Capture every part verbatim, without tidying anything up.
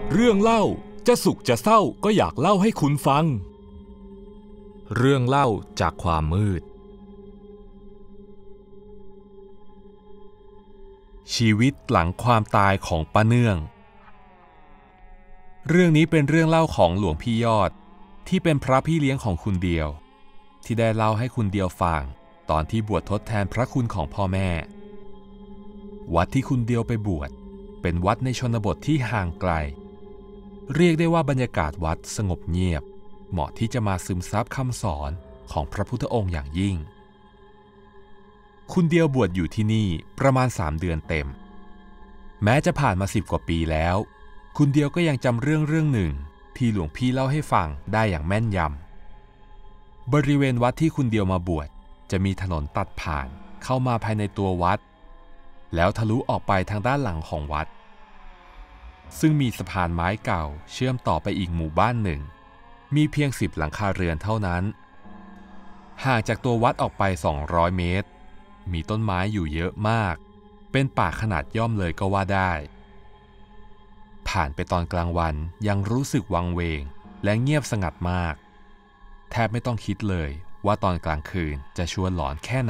เรื่องเล่าจะสุขจะเศร้าก็อยากเล่าให้คุณฟังเรื่องเล่าจากความมืดชีวิตหลังความตายของป้าเนื่องเรื่องนี้เป็นเรื่องเล่าของหลวงพี่ยอดที่เป็นพระพี่เลี้ยงของคุณเดียวที่ได้เล่าให้คุณเดียวฟังตอนที่บวชทดแทนพระคุณของพ่อแม่วัดที่คุณเดียวไปบวชเป็นวัดในชนบทที่ห่างไกลเรียกได้ว่าบรรยากาศวัดสงบเงียบเหมาะที่จะมาซึมซับคำสอนของพระพุทธองค์อย่างยิ่งคุณเดียวบวชอยู่ที่นี่ประมาณสามเดือนเต็มแม้จะผ่านมาสิบกว่าปีแล้วคุณเดียวก็ยังจำเรื่องเรื่องหนึ่งที่หลวงพี่เล่าให้ฟังได้อย่างแม่นยำบริเวณวัดที่คุณเดียวมาบวชจะมีถนนตัดผ่านเข้ามาภายในตัววัดแล้วทะลุออกไปทางด้านหลังของวัดซึ่งมีสะพานไม้เก่าเชื่อมต่อไปอีกหมู่บ้านหนึ่งมีเพียงสิบหลังคาเรือนเท่านั้นห่างจากตัววัดออกไปสองร้อยเมตรมีต้นไม้อยู่เยอะมากเป็นป่าขนาดย่อมเลยก็ว่าได้ผ่านไปตอนกลางวันยังรู้สึกวังเวงและเงียบสงัดมากแทบไม่ต้องคิดเลยว่าตอนกลางคืนจะชวนหลอนแค่ไหน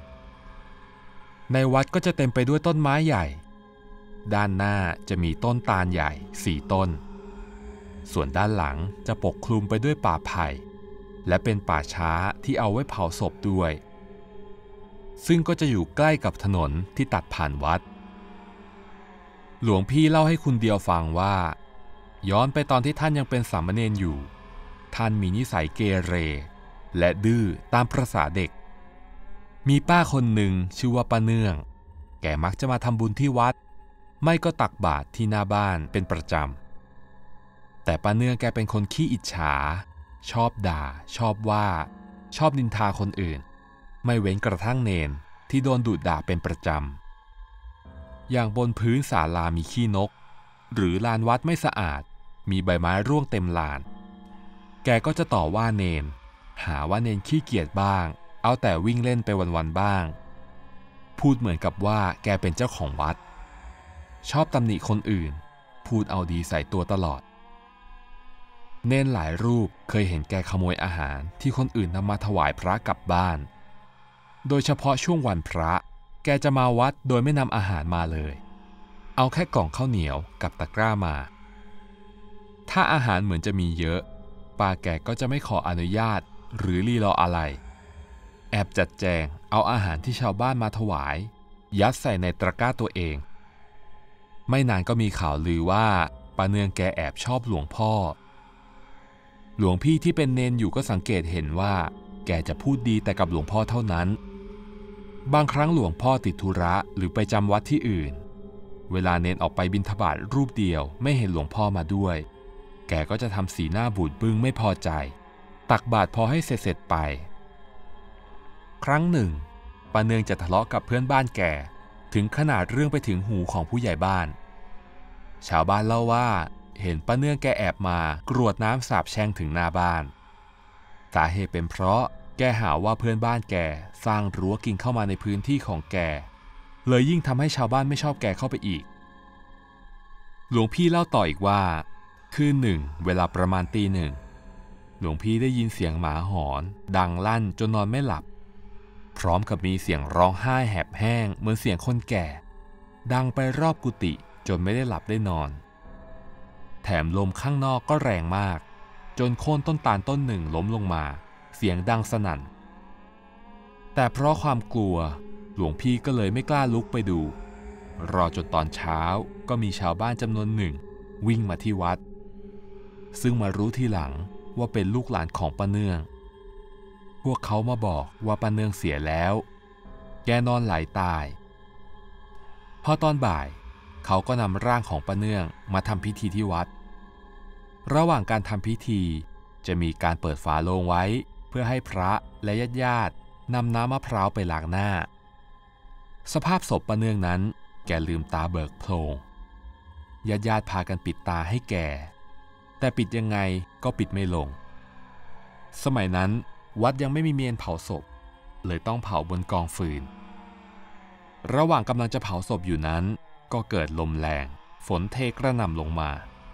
ในวัดก็จะเต็มไปด้วยต้นไม้ใหญ่ด้านหน้าจะมีต้นตาลใหญ่สี่ต้นส่วนด้านหลังจะปกคลุมไปด้วยป่าไผ่และเป็นป่าช้าที่เอาไว้เผาศพด้วยซึ่งก็จะอยู่ใกล้กับถนนที่ตัดผ่านวัดหลวงพี่เล่าให้คุณเดียวฟังว่าย้อนไปตอนที่ท่านยังเป็นสามเณรอยู่ท่านมีนิสัยเกเรและดื้อตามประสาเด็กมีป้าคนหนึ่งชื่อว่าป้าเนื่องแกมักจะมาทำบุญที่วัดไม่ก็ตักบาตรที่หน้าบ้านเป็นประจำแต่ป้าเนื่องแกเป็นคนขี้อิจฉาชอบด่าชอบว่าชอบนินทาคนอื่นไม่เว้นกระทั่งเนนที่โดนดุด่าเป็นประจำอย่างบนพื้นศาลามีขี้นกหรือลานวัดไม่สะอาดมีใบไม้ร่วงเต็มลานแกก็จะต่อว่าเนนหาว่าเนนขี้เกียจบ้างเอาแต่วิ่งเล่นไปวันๆบ้างพูดเหมือนกับว่าแกเป็นเจ้าของวัดชอบตำหนิคนอื่นพูดเอาดีใส่ตัวตลอดเนนหลายรูปเคยเห็นแกขโมยอาหารที่คนอื่นนำมาถวายพระกลับบ้านโดยเฉพาะช่วงวันพระแกจะมาวัดโดยไม่นำอาหารมาเลยเอาแค่กล่องข้าวเหนียวกับตะกร้ามาถ้าอาหารเหมือนจะมีเยอะป้าแกก็จะไม่ขออนุญาตหรือรีรออะไรแอบจัดแจงเอาอาหารที่ชาวบ้านมาถวายยัดใส่ในตะกร้าตัวเองไม่นานก็มีข่าวลือว่าป้าเนืองแกแอบชอบหลวงพ่อหลวงพี่ที่เป็นเนนอยู่ก็สังเกตเห็นว่าแกจะพูดดีแต่กับหลวงพ่อเท่านั้นบางครั้งหลวงพ่อติดธุระหรือไปจำวัดที่อื่นเวลาเนนออกไปบิณฑบาตรูปเดียวไม่เห็นหลวงพ่อมาด้วยแกก็จะทำสีหน้าบูดบึ้งไม่พอใจตักบาตรพอให้เสร็จๆไปครั้งหนึ่งป้าเนืองจะทะเลาะกับเพื่อนบ้านแกถึงขนาดเรื่องไปถึงหูของผู้ใหญ่บ้านชาวบ้านเล่าว่าเห็นป้าเนื่องแกแอบมากรวดน้ำสาปแช่งถึงหน้าบ้านสาเหตุเป็นเพราะแกหาว่าเพื่อนบ้านแกสร้างรั้วกินเข้ามาในพื้นที่ของแกเลยยิ่งทำให้ชาวบ้านไม่ชอบแกเข้าไปอีกหลวงพี่เล่าต่ออีกว่าคืนหนึ่งเวลาประมาณตีหนึ่งหลวงพี่ได้ยินเสียงหมาหอนดังลั่นจนนอนไม่หลับพร้อมกับมีเสียงร้องไห้แหบแห้งเหมือนเสียงคนแก่ดังไปรอบกุฏิจนไม่ได้หลับได้นอนแถมลมข้างนอกก็แรงมากจนโค่นต้นตาลต้นหนึ่งล้มลงมาเสียงดังสนั่นแต่เพราะความกลัวหลวงพี่ก็เลยไม่กล้าลุกไปดูรอจนตอนเช้าก็มีชาวบ้านจำนวนหนึ่งวิ่งมาที่วัดซึ่งมารู้ทีหลังว่าเป็นลูกหลานของป้าเนื่องพวกเขามาบอกว่าป้าเนื่องเสียแล้วแกนอนไหลตายพอตอนบ่ายเขาก็นำร่างของป้าเนื่องมาทำพิธีที่วัดระหว่างการทำพิธีจะมีการเปิดฝาโลงไว้เพื่อให้พระและญาติๆนำน้ำมะพร้าวไปล้างหน้าสภาพศพป้าเนื่องนั้นแกลืมตาเบิกโพลงญาติๆพากันปิดตาให้แกแต่ปิดยังไงก็ปิดไม่ลงสมัยนั้นวัดยังไม่มีเมนเผาศพเลยต้องเผาบนกองฟืนระหว่างกำลังจะเผาศพอยู่นั้นก็เกิดลมแรงฝนเทกระหน่ำลงมา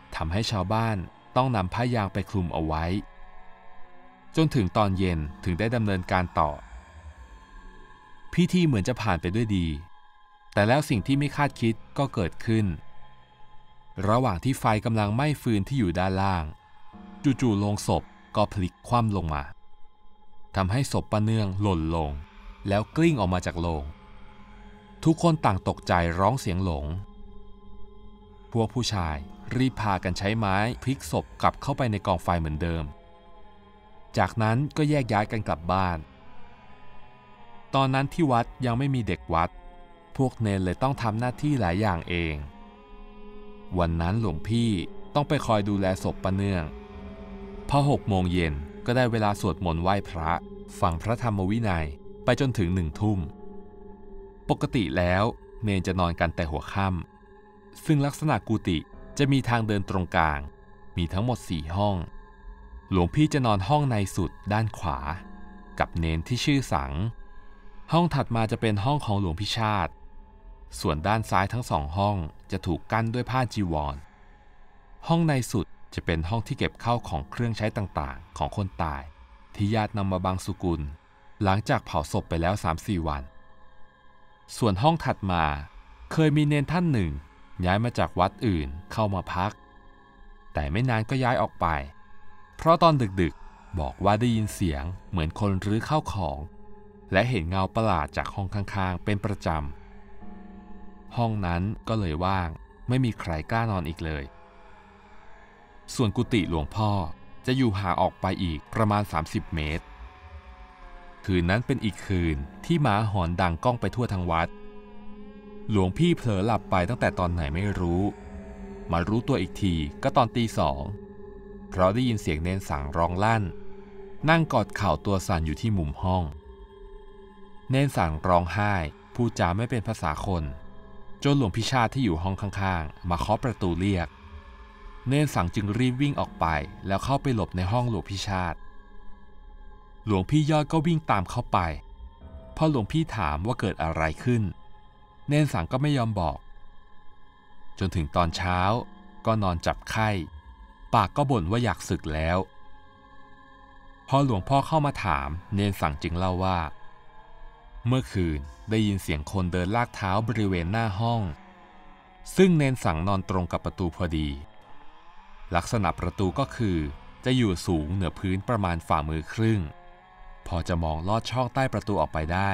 ทำให้ชาวบ้านต้องนำผ้ายางไปคลุมเอาไว้จนถึงตอนเย็นถึงได้ดำเนินการต่อพิธีเหมือนจะผ่านไปด้วยดีแต่แล้วสิ่งที่ไม่คาดคิดก็เกิดขึ้นระหว่างที่ไฟกำลังไหม้ฟืนที่อยู่ด้านล่างจู่ๆโลงศพก็พลิกคว่ำลงมาทำให้ศพป้าเนื่องหล่นลงแล้วกลิ้งออกมาจากโลงทุกคนต่างตกใจร้องเสียงหลงพวกผู้ชายรีบพากันใช้ไม้พลิกศพกลับเข้าไปในกองไฟเหมือนเดิมจากนั้นก็แยกย้ายกันกลับบ้านตอนนั้นที่วัดยังไม่มีเด็กวัดพวกเนรเลยต้องทำหน้าที่หลายอย่างเองวันนั้นหลวงพี่ต้องไปคอยดูแลศพป้าเนื่องพอหกโมงเย็นก็ได้เวลาสวดมนต์ไหว้พระฟังพระธรรมวินัยไปจนถึงหนึ่งทุ่มปกติแล้วเนรจะนอนกันแต่หัวค่ำซึ่งลักษณะกุฏิจะมีทางเดินตรงกลางมีทั้งหมดสี่ห้องหลวงพี่จะนอนห้องในสุดด้านขวากับเนรที่ชื่อสังห้องถัดมาจะเป็นห้องของหลวงพิชาติส่วนด้านซ้ายทั้งสองห้องจะถูกกั้นด้วยผ้าจีวรห้องในสุดจะเป็นห้องที่เก็บข้าวของเครื่องใช้ต่างๆของคนตายที่ญาตินำมาบังสุกุลหลังจากเผาศพไปแล้ว สามถึงสี่ วันส่วนห้องถัดมาเคยมีเนรท่านหนึ่งย้ายมาจากวัดอื่นเข้ามาพักแต่ไม่นานก็ย้ายออกไปเพราะตอนดึกๆบอกว่าได้ยินเสียงเหมือนคนรื้อข้าวของและเห็นเงาประหลาดจากห้องข้างๆเป็นประจำห้องนั้นก็เลยว่างไม่มีใครกล้านอนอีกเลยส่วนกุฏิหลวงพ่อจะอยู่ห่างออกไปอีกประมาณสามสิบเมตรคืนนั้นเป็นอีกคืนที่หมาหอนดังก้องไปทั่วทั้งวัดหลวงพี่เผลอหลับไปตั้งแต่ตอนไหนไม่รู้มารู้ตัวอีกทีก็ตอนตีสองเพราะได้ยินเสียงเนรสังร้องลั่นนั่งกอดเข่าตัวสั่นอยู่ที่มุมห้องเนรสังร้องไห้พูดจาไม่เป็นภาษาคนจนหลวงพิชาติที่อยู่ห้องข้างๆมาเคาะประตูเรียกเนรสังจึงรีบวิ่งออกไปแล้วเข้าไปหลบในห้องหลวงพิชาติหลวงพี่ยอดก็วิ่งตามเข้าไปพอหลวงพี่ถามว่าเกิดอะไรขึ้นเนรสังก็ไม่ยอมบอกจนถึงตอนเช้าก็นอนจับไข้ปากก็บ่นว่าอยากสึกแล้วพอหลวงพ่อเข้ามาถามเนรสังจึงเล่าว่าเมื่อคืนได้ยินเสียงคนเดินลากเท้าบริเวณหน้าห้องซึ่งเนรสังนอนตรงกับประตูพอดีลักษณะประตูก็คือจะอยู่สูงเหนือพื้นประมาณฝ่ามือครึ่งพอจะมองลอดช่องใต้ประตูออกไปได้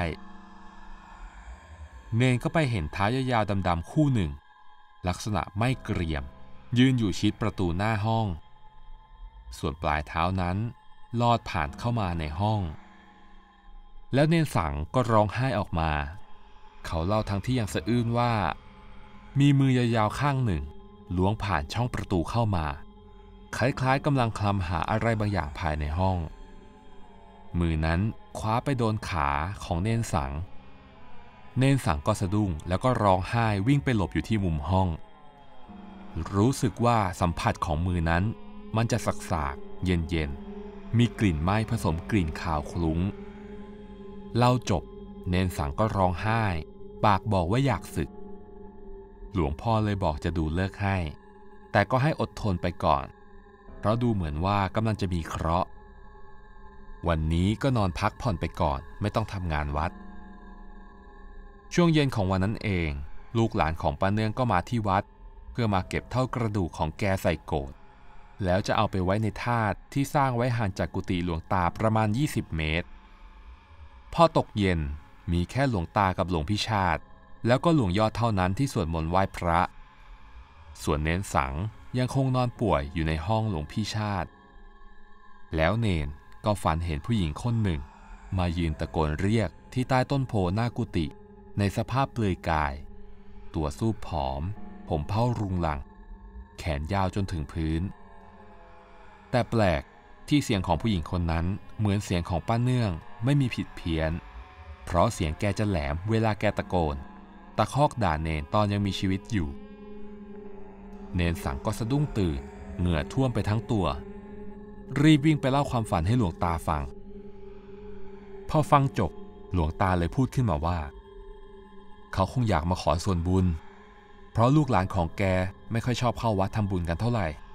เนรก็ไปเห็นเท้ายาวๆดำๆคู่หนึ่งลักษณะไม่เกรียมยืนอยู่ชิดประตูหน้าห้องส่วนปลายเท้านั้นลอดผ่านเข้ามาในห้องแล้วเนรสังก็ร้องไห้ออกมาเขาเล่าทั้งที่ยังสะอื้นว่ามีมือยาวๆข้างหนึ่งล้วงผ่านช่องประตูเข้ามาคล้ายๆกำลังคลำหาอะไรบางอย่างภายในห้องมือนั้นคว้าไปโดนขาของเนรสังเนรสังก็สะดุ้งแล้วก็ร้องไห้วิ่งไปหลบอยู่ที่มุมห้องรู้สึกว่าสัมผัสของมือนั้นมันจะสักๆเย็นๆมีกลิ่นไหม้ผสมกลิ่นคาวคลุ้งเล่าจบเนรสังก็ร้องไห้ปากบอกว่าอยากสึกหลวงพ่อเลยบอกจะดูเลิกให้แต่ก็ให้อดทนไปก่อนเพราะดูเหมือนว่ากำลังจะมีเคราะห์วันนี้ก็นอนพักผ่อนไปก่อนไม่ต้องทำงานวัดช่วงเย็นของวันนั้นเองลูกหลานของป้าเนื่องก็มาที่วัดเพื่อมาเก็บเท่ากระดูกของแกใส่โกฐแล้วจะเอาไปไว้ในธาตุที่สร้างไว้ห่างจากกุฏิหลวงตาประมาณยี่สิบเมตรพอตกเย็นมีแค่หลวงตากับหลวงพิชาติแล้วก็หลวงยอดเท่านั้นที่สวดมนต์ไหว้พระส่วนเนรสังยังคงนอนป่วยอยู่ในห้องหลวงพิชาติแล้วเนรก็ฝันเห็นผู้หญิงคนหนึ่งมายืนตะโกนเรียกที่ใต้ต้นโพหน้ากุฏิในสภาพเปลือยกายตัวซูบผอมผมเผ้ารุงรังแขนยาวจนถึงพื้นแต่แปลกที่เสียงของผู้หญิงคนนั้นเหมือนเสียงของป้าเนื่องไม่มีผิดเพี้ยนเพราะเสียงแกจะแหลมเวลาแกตะโกนตะคอกด่าเนรตอนยังมีชีวิตอยู่เนรสังก็สะดุ้งตื่นเหงื่อท่วมไปทั้งตัวรีบวิ่งไปเล่าความฝันให้หลวงตาฟังพอฟังจบหลวงตาเลยพูดขึ้นมาว่าเขาคงอยากมาขอส่วนบุญเพราะลูกหลานของแกไม่ค่อยชอบเข้าวัดทำบุญกันเท่าไหร่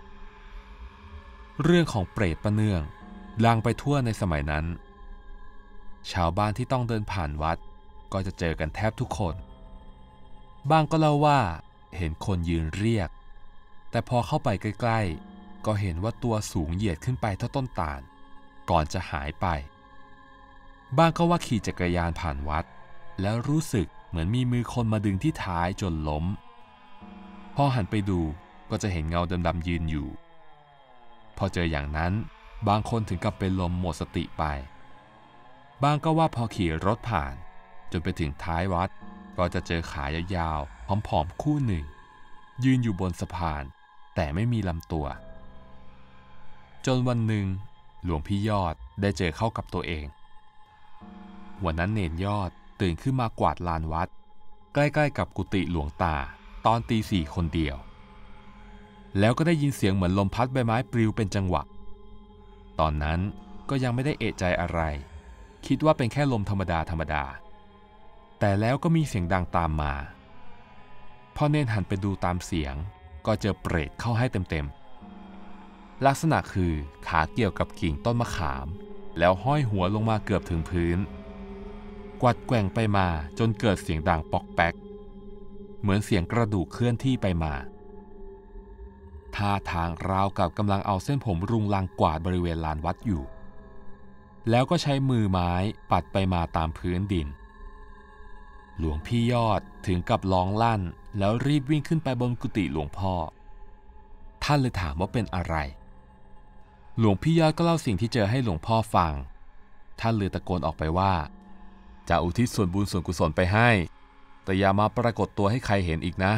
เรื่องของเปรตป้าเนื่องดังไปทั่วในสมัยนั้นชาวบ้านที่ต้องเดินผ่านวัดก็จะเจอกันแทบทุกคนบางก็เล่าว่าเห็นคนยืนเรียกแต่พอเข้าไปใกล้ๆก็เห็นว่าตัวสูงเหยียดขึ้นไปเท่าต้นตาลก่อนจะหายไปบางก็ว่าขี่จักรยานผ่านวัดแล้วรู้สึกเหมือนมีมือคนมาดึงที่ท้ายจนล้มพอหันไปดูก็จะเห็นเงาดำๆยืนอยู่พอเจออย่างนั้นบางคนถึงกับเป็นลมหมดสติไปบางก็ว่าพอขี่รถผ่านจนไปถึงท้ายวัดก็จะเจอขายาวๆผอมๆคู่หนึ่งยืนอยู่บนสะพานแต่ไม่มีลำตัวจนวันหนึ่งหลวงพี่ยอดได้เจอเข้ากับตัวเองวันนั้นเนรยอดตื่นขึ้นมากวาดลานวัดใกล้ๆกับกุฏิหลวงตาตอนตีสี่คนเดียวแล้วก็ได้ยินเสียงเหมือนลมพัดใบไม้ปลิวเป็นจังหวะตอนนั้นก็ยังไม่ได้เอะใจอะไรคิดว่าเป็นแค่ลมธรรมดาธรรมดาแต่แล้วก็มีเสียงดังตามมาพอเนรหันไปดูตามเสียงก็เจอเปรตเข้าให้เต็มๆลักษณะคือขาเกี่ยวกับกิ่งต้นมะขามแล้วห้อยหัวลงมาเกือบถึงพื้นกวัดแกว่งไปมาจนเกิดเสียงดังปอกแป๊กเหมือนเสียงกระดูกเคลื่อนที่ไปมาท่าทางราวกับกำลังเอาเส้นผมรุงรังกวาดบริเวณลานวัดอยู่แล้วก็ใช้มือไม้ปัดไปมาตามพื้นดินหลวงพี่ยอดถึงกับร้องลั่นแล้วรีบวิ่งขึ้นไปบนกุฏิหลวงพ่อท่านเลยถามว่าเป็นอะไรหลวงพี่ยอดก็เล่าสิ่งที่เจอให้หลวงพ่อฟังท่านเลยตะโกนออกไปว่าจะอุทิศส่วนบุญส่วนกุศลไปให้แต่อย่ามาปรากฏตัวให้ใครเห็นอีกนะ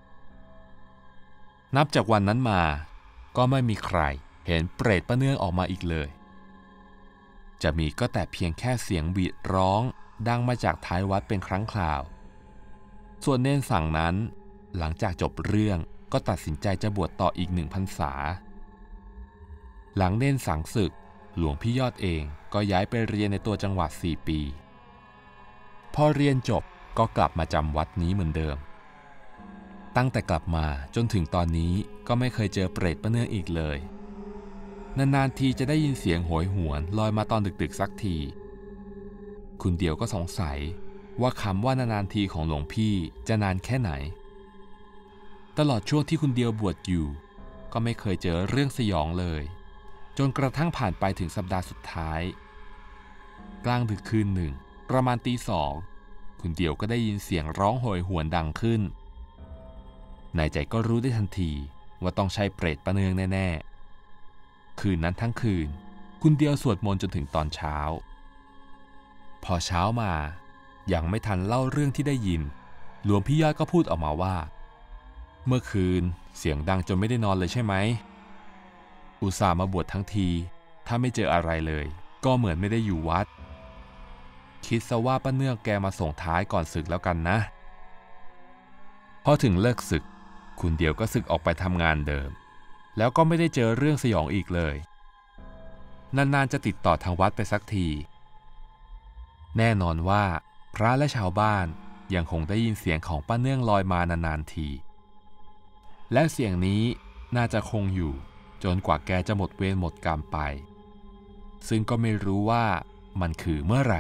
นับจากวันนั้นมาก็ไม่มีใครเห็นเปรตป้าเนื่องออกมาอีกเลยจะมีก็แต่เพียงแค่เสียงบีดร้องดังมาจากท้ายวัดเป็นครั้งคราวส่วนเนรสั่งนั้นหลังจากจบเรื่องก็ตัดสินใจจะบวชต่ออีกหนึ่งพรรษาหลังเนรสั่งศึกหลวงพี่ยอดเองก็ย้ายไปเรียนในตัวจังหวัดสี่ปีพอเรียนจบก็กลับมาจำวัดนี้เหมือนเดิมตั้งแต่กลับมาจนถึงตอนนี้ก็ไม่เคยเจอเปรตป้าเนื่องอีกเลยนานๆทีจะได้ยินเสียงโหยหวนลอยมาตอนดึกๆสักทีคุณเดียวก็สงสัยว่าคำว่านานๆทีของหลวงพี่จะนานแค่ไหนตลอดช่วงที่คุณเดียวบวชอยู่ก็ไม่เคยเจอเรื่องสยองเลยจนกระทั่งผ่านไปถึงสัปดาห์สุดท้ายกลางดึกคืนหนึ่งประมาณตีสองคุณเดียวก็ได้ยินเสียงร้องโหยหวนดังขึ้นในใจก็รู้ได้ทันทีว่าต้องใช่เปรตป้าเนื่องแน่ๆคืนนั้นทั้งคืนคุณเดียวสวดมนต์จนถึงตอนเช้าพอเช้ามายังไม่ทันเล่าเรื่องที่ได้ยินหลวงพี่ยอดก็พูดออกมาว่าเมื่อคืนเสียงดังจนไม่ได้นอนเลยใช่ไหมอุตส่าห์มาบวชทั้งทีถ้าไม่เจออะไรเลยก็เหมือนไม่ได้อยู่วัดคิดซะว่าป้าเนื่องแกมาส่งท้ายก่อนศึกแล้วกันนะพอถึงเลิกศึกคุณเดียวก็ศึกออกไปทำงานเดิมแล้วก็ไม่ได้เจอเรื่องสยองอีกเลยนานๆจะติดต่อทางวัดไปสักทีแน่นอนว่าพระและชาวบ้านยังคงได้ยินเสียงของป้าเนื่องลอยมานานๆทีและเสียงนี้น่าจะคงอยู่จนกว่าแกจะหมดเวรหมดกรรมไปซึ่งก็ไม่รู้ว่ามันคือเมื่อไหร่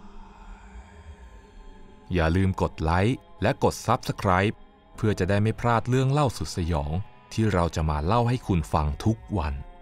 อย่าลืมกดไลค์และกด ซับสไครบ์ เพื่อจะได้ไม่พลาดเรื่องเล่าสุดสยองที่เราจะมาเล่าให้คุณฟังทุกวัน